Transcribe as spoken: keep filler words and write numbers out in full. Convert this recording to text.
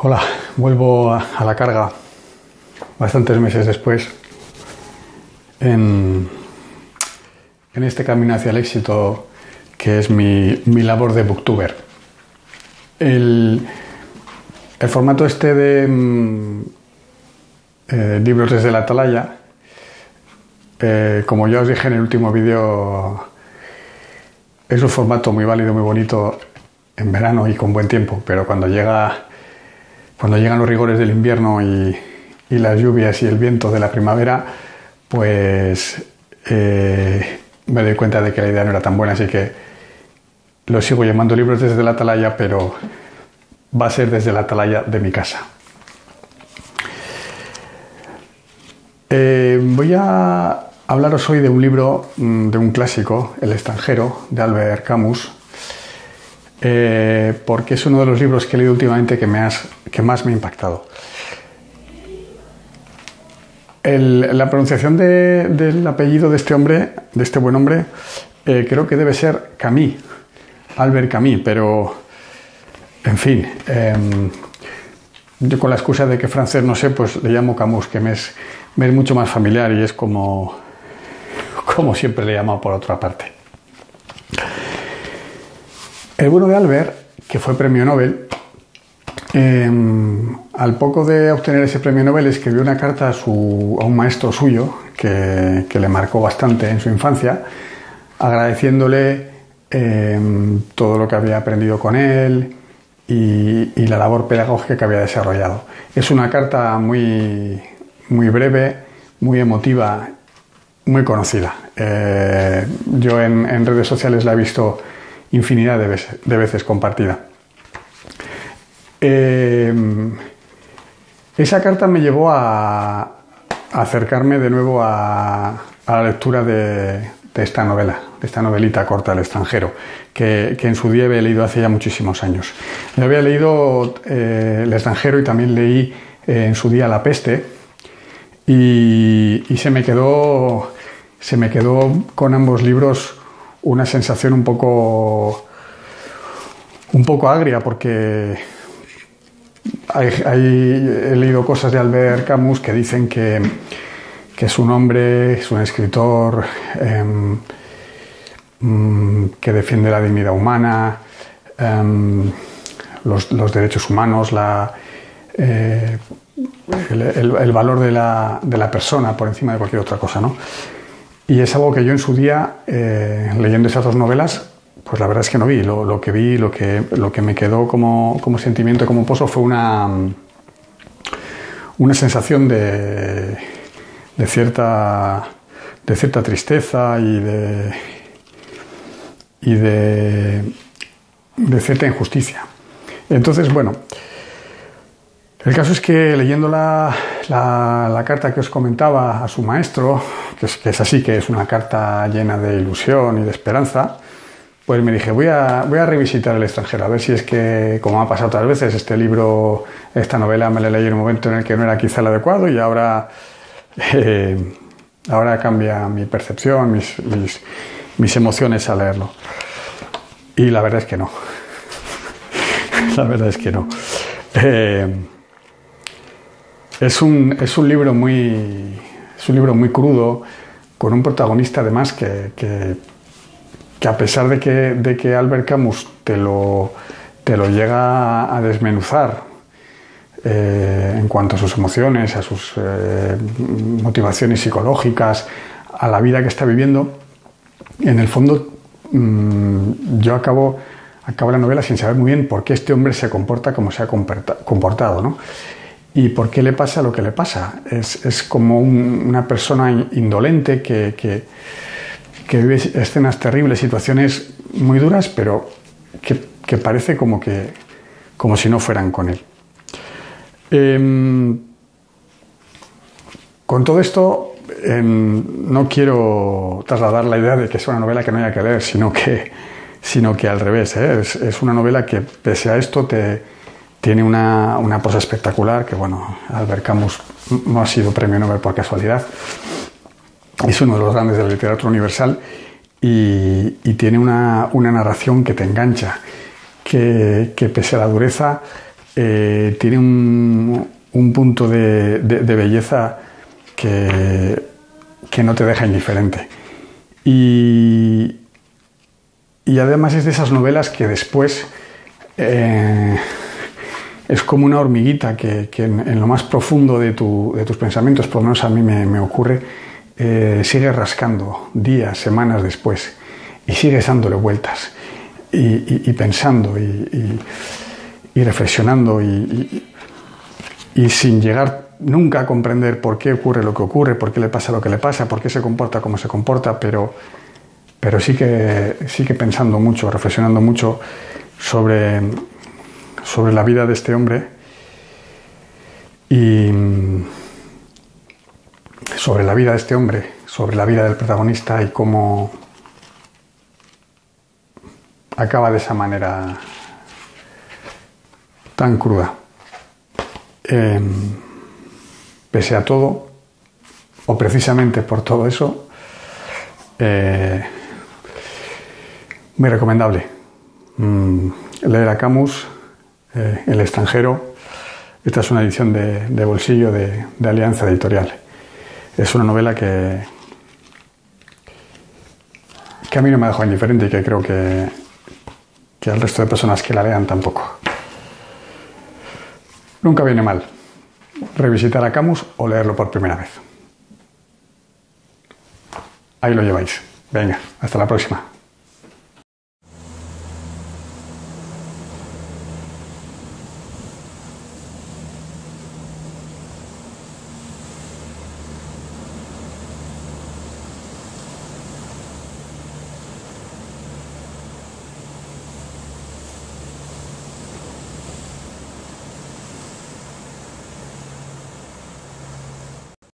Hola, vuelvo a, a la carga bastantes meses después en, en este camino hacia el éxito que es mi, mi labor de booktuber. El, el formato este de eh, libros desde la atalaya, eh, como ya os dije en el último vídeo, es un formato muy válido, muy bonito en verano y con buen tiempo, pero cuando llega cuando llegan los rigores del invierno y, y las lluvias y el viento de la primavera, pues eh, me doy cuenta de que la idea no era tan buena, así que lo sigo llamando libros desde la atalaya, pero va a ser desde la atalaya de mi casa. Eh, voy a hablaros hoy de un libro, de un clásico, El extranjero, de Albert Camus, eh, porque es uno de los libros que he leído últimamente que, me has, que más me ha impactado. El, la pronunciación de, del apellido de este hombre, de este buen hombre, eh, creo que debe ser Camus, Albert Camus, pero en fin, eh, yo con la excusa de que francés no sé, pues le llamo Camus, que me es, me es mucho más familiar y es como, como siempre le he llamado por otra parte. El bueno de Albert, que fue premio Nobel, eh, al poco de obtener ese premio Nobel escribió una carta a, su, a un maestro suyo que, que le marcó bastante en su infancia, agradeciéndole eh, todo lo que había aprendido con él y, y la labor pedagógica que había desarrollado. Es una carta muy, muy breve, muy emotiva, muy conocida. Eh, yo en, en redes sociales la he visto infinidad de veces, de veces compartida. Eh, esa carta me llevó a, a acercarme de nuevo a, a la lectura de, de esta novela, de esta novelita corta, El extranjero, que, que en su día había leído hace ya muchísimos años. Yo había leído eh, El extranjero y también leí eh, en su día La peste y, y se me quedó, se me quedó con ambos libros una sensación un poco un poco agria, porque hay, hay, he leído cosas de Albert Camus que dicen que, que es un hombre, es un escritor eh, que defiende la dignidad humana, eh, los, los derechos humanos, la, eh, el, el, el valor de la, de la persona por encima de cualquier otra cosa, ¿no? Y es algo que yo en su día, eh, leyendo esas dos novelas, pues la verdad es que no vi. Lo, lo que vi, lo que, lo que me quedó como, como sentimiento, como pozo, fue una, una sensación de, de, cierta, de cierta tristeza y de, y de, de cierta injusticia. Entonces, bueno, el caso es que leyendo la, la, la carta que os comentaba a su maestro, que es, que es así, que es una carta llena de ilusión y de esperanza, pues me dije, voy a, voy a revisitar El extranjero, a ver si es que, como me ha pasado otras veces, este libro, esta novela me la leí en un momento en el que no era quizá el adecuado y ahora, eh, ahora cambia mi percepción, mis, mis, mis emociones al leerlo. Y la verdad es que no. La verdad es que no. Eh, Es un, es un libro muy es un libro muy crudo, con un protagonista además que, que, que a pesar de que, de que Albert Camus te lo, te lo llega a desmenuzar eh, en cuanto a sus emociones, a sus eh, motivaciones psicológicas, a la vida que está viviendo, en el fondo mmm, yo acabo, acabo la novela sin saber muy bien por qué este hombre se comporta como se ha comportado, ¿no? ¿Y por qué le pasa lo que le pasa? Es, es como un, una persona indolente que, que, que vive escenas terribles, situaciones muy duras, pero que, que parece como, que, como si no fueran con él. Eh, con todo esto, eh, no quiero trasladar la idea de que es una novela que no haya que leer, sino que, sino que al revés, ¿eh? es, es una novela que, pese a esto, te... Tiene una, una prosa espectacular, que bueno, Albert Camus no ha sido premio Nobel por casualidad. Es uno de los grandes de la literatura universal y, y tiene una, una narración que te engancha, que, que pese a la dureza eh, tiene un, un punto de, de, de belleza que, que no te deja indiferente. Y, y además es de esas novelas que después eh, es como una hormiguita que, que en, en lo más profundo de, tu, de tus pensamientos, por lo menos a mí me, me ocurre, eh, sigue rascando días, semanas después, y sigues dándole vueltas y, y, y pensando y, y, y reflexionando y, y, y sin llegar nunca a comprender por qué ocurre lo que ocurre, por qué le pasa lo que le pasa, por qué se comporta como se comporta, pero, pero sí que, sí que pensando mucho, reflexionando mucho sobre, sobre la vida de este hombre y sobre la vida de este hombre, sobre la vida del protagonista y cómo acaba de esa manera tan cruda. Eh, pese a todo, o precisamente por todo eso, eh, muy recomendable mm, leer a Camus, eh, El extranjero. Esta es una edición de, de bolsillo de, de Alianza Editorial. Es una novela que, que a mí no me ha dejado indiferente y que creo que, que al resto de personas que la lean tampoco. Nunca viene mal revisitar a Camus o leerlo por primera vez. Ahí lo lleváis. Venga, hasta la próxima.